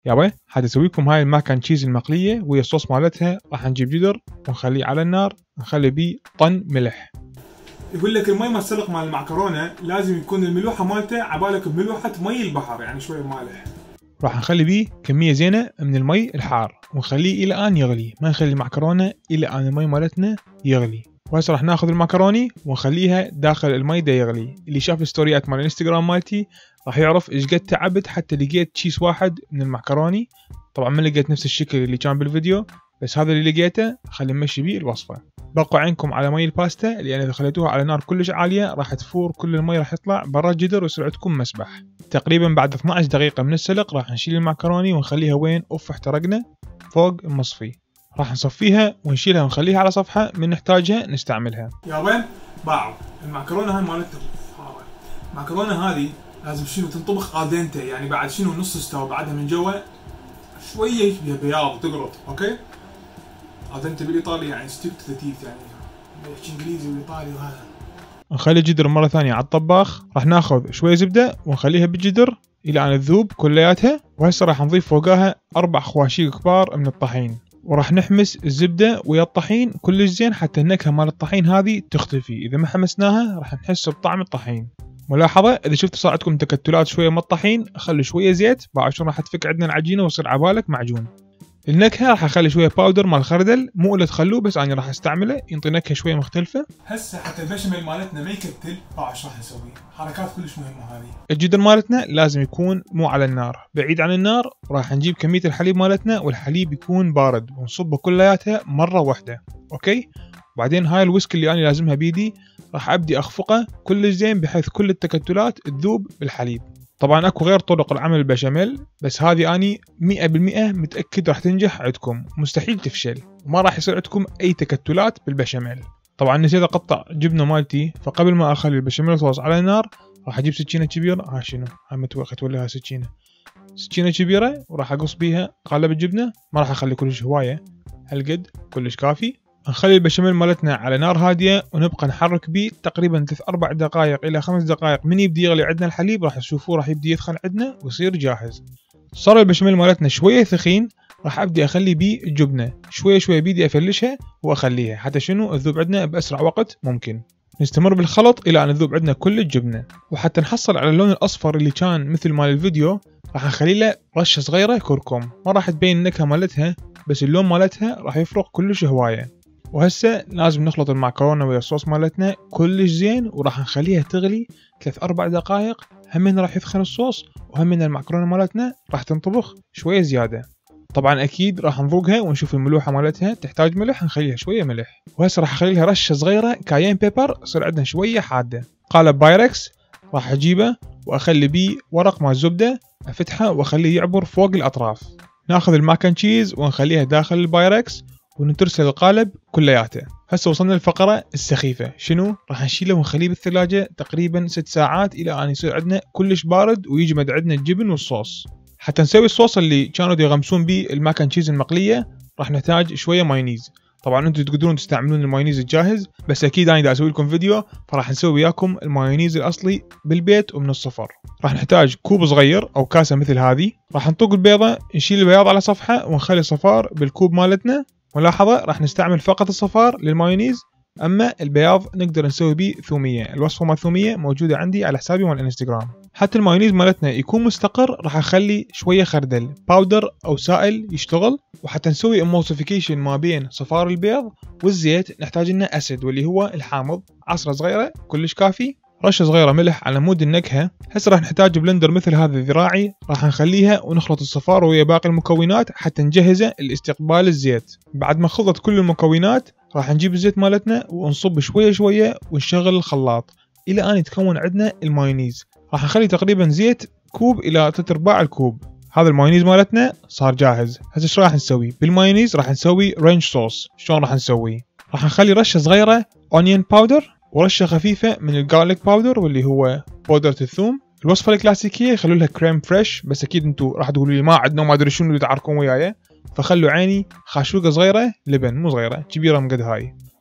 يابا حاسوي لكم هاي الماك اند تشيز المقليه ويا الصوص مالتها. راح نجيب جدر ونخليه على النار، نخلي بيه طن ملح. يقول لك المي ما تسلق مال المعكرونه لازم يكون الملوحه مالته عبالك بملوحه مي البحر، يعني شويه مالح. راح نخلي بيه كميه زينه من المي الحار ونخليه الى ان يغلي، ما نخلي المعكرونه الى ان المي مالتنا يغلي. وهسه راح ناخذ المعكروني ونخليها داخل المي دا يغلي. اللي شاف الستوريات مال الانستغرام مالتي راح يعرف ايش قد تعبت حتى لقيت تشيس واحد من المعكروني. طبعا ما لقيت نفس الشكل اللي كان بالفيديو، بس هذا اللي لقيته خلي نمشي بيه الوصفه. بقوا عينكم على مي الباستا، لان اذا خليتوها على نار كلش عاليه راح تفور كل المي، راح يطلع برا الجدر ويصير عندكم مسبح. تقريبا بعد 12 دقيقه من السلق راح نشيل المعكروني ونخليها وين احترقنا فوق المصفي. راح نصفيها ونشيلها ونخليها على صفحه من نحتاجها نستعملها. يا وين باعوا المعكرونه هاي مالتنا. المعكرونه هذه لازم شنو تنطبخ ادنته، يعني بعد شنو نص استوى، بعدها من جوا شويه بياض تقرط. اوكي ادنته بالايطالي يعني ستيك تو ذا تيث، يعني يحكي انجليزي والايطالي وهذا. نخلي الجدر مره ثانيه على الطباخ. راح ناخذ شويه زبده ونخليها بالجدر الى ان تذوب كلياتها. وهسه راح نضيف فوقاها 4 خواشيق كبار من الطحين، وراح نحمس الزبده ويا الطحين كلش زين حتى النكهه مال الطحين هذه تختفي. اذا ما حمسناها راح نحس بطعم الطحين. ملاحظه اذا شفتوا صار عندكم تكتلات شويه من الطحين خلوا شويه زيت، بعد شلون راح تفك عندنا العجينه ويصير عبالك معجون. النكهه راح اخلي شويه باودر مال خردل، مو اللي تخلوه بس انا راح استعمله ينطي نكهه شويه مختلفه. هسه حتى البشاميل مالتنا ما يكتل ايش راح نسوي؟ حركات كلش مهمه هذه. الجدر مالتنا لازم يكون مو على النار، بعيد عن النار. راح نجيب كميه الحليب مالتنا والحليب يكون بارد ونصبه كلياتها مره واحده. اوكي، وبعدين هاي الويسك اللي انا لازمها بيدي راح ابدي اخفقه كلش زين بحيث كل التكتلات تذوب بالحليب. طبعا اكو غير طرق العمل البشاميل، بس هذه اني 100% متاكد راح تنجح عندكم، مستحيل تفشل وما راح يصير عندكم اي تكتلات بالبشاميل. طبعا نسيت اقطع جبنه مالتي، فقبل ما اخلي البشاميل صوص على النار راح اجيب سكينه كبيره. ها شنو هاي متوقعت ولا هاي سكينه كبيره، وراح اقص بيها قالب الجبنه. ما راح اخلي كلش هوايه، هالقد كلش كافي. نخلي البشاميل مالتنا على نار هاديه ونبقى نحرك بيه تقريبا 3-4 دقائق الى 5 دقائق. من يبدي يغلي عندنا الحليب راح تشوفوه راح يبدي يدخل عندنا ويصير جاهز. صار البشاميل مالتنا شويه ثخين، راح ابدي اخلي بيه الجبنه شويه شويه بيدي افلشها واخليها حتى شنو تذوب عندنا باسرع وقت ممكن. نستمر بالخلط الى ان تذوب عندنا كل الجبنه، وحتى نحصل على اللون الاصفر اللي كان مثل مال الفيديو راح نخلي له رشه صغيره كركم. ما راح تبين النكهه مالتها بس اللون مالتها راح يفرق كلش هوايه. وهسه لازم نخلط المعكرونه ويا الصوص مالتنا كلش زين، وراح نخليها تغلي 3-4 دقائق. همين راح يثخن الصوص وهمين المعكرونه مالتنا راح تنطبخ شويه زياده. طبعا اكيد راح نذوقها ونشوف الملوحه مالتها تحتاج ملح، نخليها شويه ملح. وهسه راح اخلي لها رشه صغيره كاين بيبر يصير عندنا شويه حاده. قالب بايركس راح اجيبه واخلي بيه ورق مال زبده، افتحه واخليه يعبر فوق الاطراف. ناخذ الماك اند تشيز ونخليها داخل البايركس ونترسل القالب كلياته. هسه وصلنا للفقره السخيفه. شنو؟ راح نشيله ونخليه بالثلاجه تقريبا 6 ساعات الى ان يصير عندنا كلش بارد ويجمد عندنا الجبن والصوص. حتى نسوي الصوص اللي كانوا يغمسون به الماك اند تشيز المقليه راح نحتاج شويه مايونيز. طبعا انتم تقدرون تستعملون المايونيز الجاهز، بس اكيد انا دا اسوي لكم فيديو فراح نسوي وياكم المايونيز الاصلي بالبيت ومن الصفر. راح نحتاج كوب صغير او كاسه مثل هذه. راح نطق البيضه، نشيل البياض على صفحه ونخلي صفار بالكوب مالتنا. ملاحظه راح نستعمل فقط الصفار للمايونيز، اما البياض نقدر نسوي به ثوميه. الوصفه مال الثوميه موجوده عندي على حسابي مال الانستغرام. حتى المايونيز مالتنا يكون مستقر راح اخلي شويه خردل باودر او سائل يشتغل. وحتى نسوي امولسيفيكيشن ما بين صفار البيض والزيت نحتاج لنا اسيد واللي هو الحامض. عصره صغيره كلش كافي، رشه صغيره ملح على مود النكهه. هسه راح نحتاج بلندر مثل هذا الذراعي، راح نخليها ونخلط الصفار ويا باقي المكونات حتى نجهزه لاستقبال الزيت. بعد ما خلطت كل المكونات راح نجيب الزيت مالتنا ونصب شويه شويه ونشغل الخلاط الى ان يتكون عندنا المايونيز. راح نخلي تقريبا زيت كوب الى 3/4 الكوب. هذا المايونيز مالتنا صار جاهز. هسه ايش راح نسوي بالمايونيز؟ راح نسوي رينج صوص. شلون راح نسوي؟ راح نخلي رشه صغيره اونيون باودر ورشه خفيفه من الجارليك باودر واللي هو بودره الثوم. الوصفه الكلاسيكيه يخلوا لها كريم فريش، بس اكيد انتم راح تقولوا لي ما عندنا وما ادري شنو اللي تعاركون وياي، فخلوا عيني خاشوقه صغيره لبن، مو صغيره كبيره من قد هاي.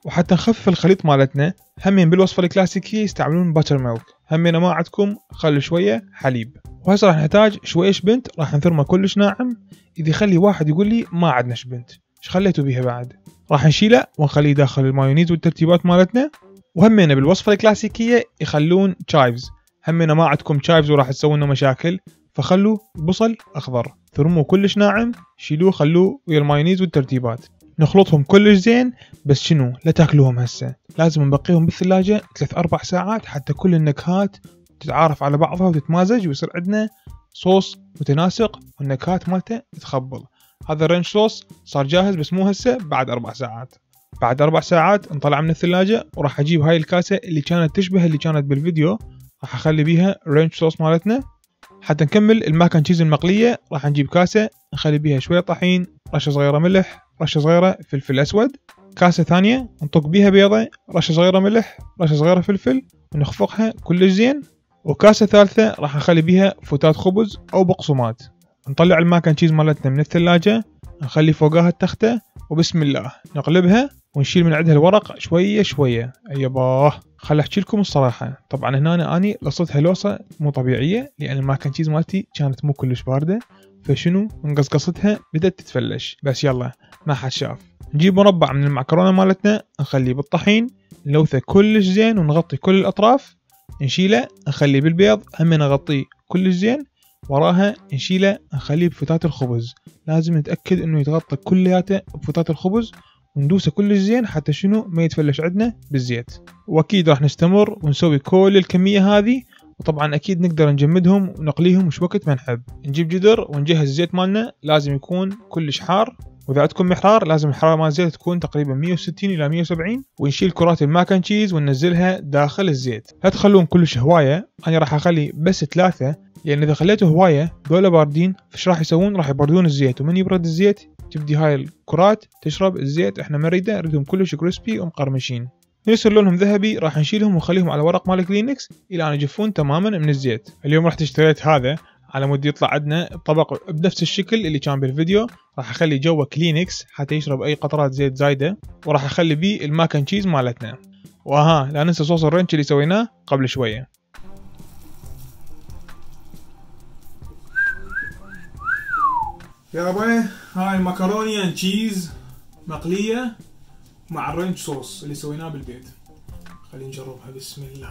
وحتى نخفف الخليط مالتنا همين بالوصفة الكلاسيكية يستعملون باتر ميلك. همين ما عندكم خلوا شوية حليب. وهسه راح نحتاج شوية شبنت راح نثرمه كلش ناعم. إذا يخلي واحد يقول لي ما عندنا شبنت ايش خليتوا بيها بعد؟ راح نشيله ونخليه داخل المايونيز والترتيبات مالتنا. وهمينا بالوصفة الكلاسيكية يخلون تشايفز. همينا ما عندكم تشايفز وراح تسوون لنا مشاكل، فخلوا بصل أخضر ثرموه كلش ناعم، شيلوه خلوه ويا المايونيز والترتيبات. نخلطهم كلش زين، بس شنو لا تاكلوهم هسه، لازم نبقيهم بالثلاجة 3-4 ساعات حتى كل النكهات تتعارف على بعضها وتتمازج ويصير عندنا صوص متناسق والنكهات مالته تخبل. هذا الرنش صوص صار جاهز بس مو هسه، بعد 4 ساعات. بعد 4 ساعات نطلع من الثلاجة وراح اجيب هاي الكاسة اللي كانت تشبه اللي كانت بالفيديو، راح اخلي بيها الرنش صوص مالتنا. حتى نكمل الماكن تشيز المقلية راح نجيب كاسة نخلي بيها شوية طحين، رشة صغيرة ملح، رشة صغيرة فلفل اسود. كاسة ثانية نطق بيها بيضة، رشة صغيرة ملح، رشة صغيرة فلفل، ونخفقها كلش زين. وكاسة ثالثة راح نخلي بيها فتات خبز او بقسمات. نطلع الماكن تشيز مالتنا من الثلاجة، نخلي فوقها التختة وبسم الله نقلبها ونشيل من عندها الورق شوية شوية. ايباه خل احكي لكم الصراحة، طبعا هنا اني لصتها لوصة مو طبيعية لان الماكن تشيز مالتي كانت مو كلش باردة، فشنو من قصقصتها بدأت تتفلش. بس يلا ما حد شاف. نجيب مربع من المعكرونة مالتنا نخليه بالطحين، نلوثه كلش زين ونغطي كل الاطراف. نشيله نخليه بالبيض هم نغطيه كلش زين. وراها نشيله نخليه بفتات الخبز، لازم نتأكد انه يتغطى كلياته بفتات الخبز وندوسه كلش زين حتى شنو ما يتفلش عندنا بالزيت. واكيد راح نستمر ونسوي كل الكمية هذه، وطبعا اكيد نقدر نجمدهم ونقليهم وش وقت ما نحب. نجيب جدر ونجهز الزيت مالنا، لازم يكون كلش حار، واذا عندكم محرار لازم الحرارة مال الزيت تكون تقريبا 160 الى 170. ونشيل كرات الماكن تشيز وننزلها داخل الزيت. لا تخلون كلش هواية، انا راح اخلي بس 3، لان اذا خليته هواية ذولا باردين فش راح يسوون؟ راح يبردون الزيت، ومن يبرد الزيت تبدي هاي الكرات تشرب الزيت. احنا ما نريدهم كلش كريسبي ومقرمشين. يصير لونهم ذهبي راح نشيلهم ونخليهم على ورق مال كلينكس الى ان يجفون تماما من الزيت. اليوم رحت اشتريت هذا على مود يطلع عندنا طبق بنفس الشكل اللي كان بالفيديو. راح اخلي جوه كلينكس حتى يشرب اي قطرات زيت زايده، وراح اخلي بيه الماكن تشيز مالتنا. وها لا ننسى صوص الرنش اللي سويناه قبل شويه. يا باي هاي المكروني اند تشيز مقلية مع الرنش صوص اللي سويناه بالبيت. خلينا نجربها بسم الله.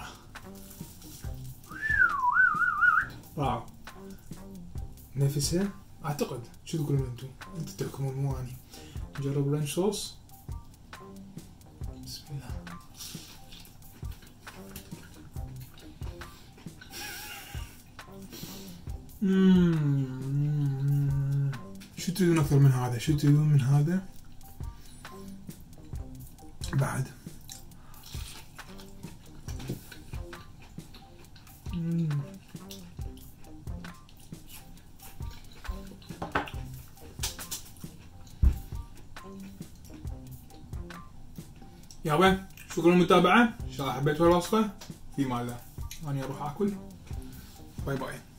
واو نفسها اعتقد. شو تقولون انتم؟ انتم تحكمون مو اني. نجرب الرنش صوص بسم الله. شو تريدون اكثر من هذا؟ شو تريدون من هذا بعد؟ يابا شكرا للمتابعة، ان شاء الله حبيتوا الوصفة. في ماله اني اروح اكل. باي باي.